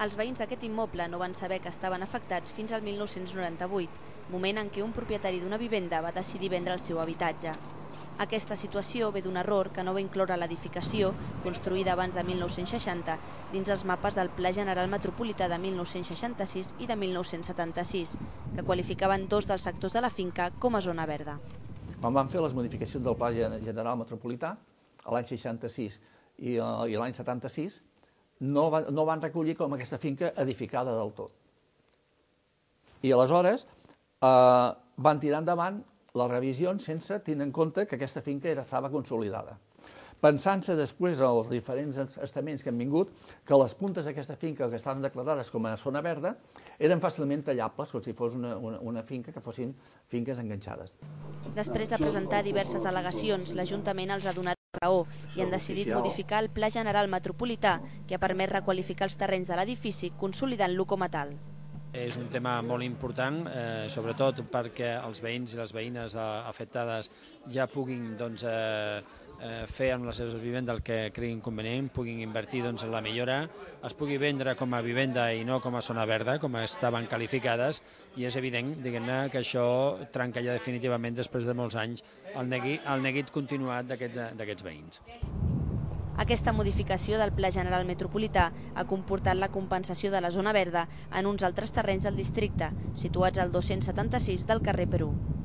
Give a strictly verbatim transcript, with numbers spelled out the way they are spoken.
Els veïns d'aquest immoble no van saber que estaven afectats fins al mil nou-cents noranta-vuit, moment en què un propietari d'una vivenda va decidir vendre el seu habitatge. Aquesta situació ve d'un error que no va incloure l'edificació, construïda abans de mil nou-cents seixanta, dins els mapes del Pla General Metropolità de mil nou-cents seixanta-sis i de mil nou-cents setanta-sis, que qualificaven dos dels sectors de la finca com a zona verda. Quan van fer les modificacions del Pla General Metropolità, l'any seixanta-sis i l'any setanta-sis, no van recollir com aquesta finca edificada del tot. I aleshores van tirar endavant les revisions sense tenir en compte que aquesta finca estava consolidada. Pensant-se després als diferents estaments que han vingut que les puntes d'aquesta finca que estaven declarades com a zona verda eren fàcilment tallables, com si fos una finca que fossin finques enganxades. Després de presentar diverses al·legacions, l'Ajuntament els ha donat raó i han decidit modificar el Pla General Metropolità, que ha permès requalificar els terrenys de l'edifici, consolidant-lo com a tal. És un tema molt important, sobretot perquè els veïns i les veïnes afectades ja puguin fer amb les seves vivendes el que creguin convenient, puguin invertir en la millora, es pugui vendre com a vivenda i no com a zona verda, com estaven qualificades, i és evident que això trenca ja definitivament, després de molts anys, el neguit continuat d'aquests veïns. Aquesta modificació del Pla General Metropolità ha comportat la compensació de la zona verda en uns altres terrenys del districte, situats al dos-cents setanta-sis del carrer Perú.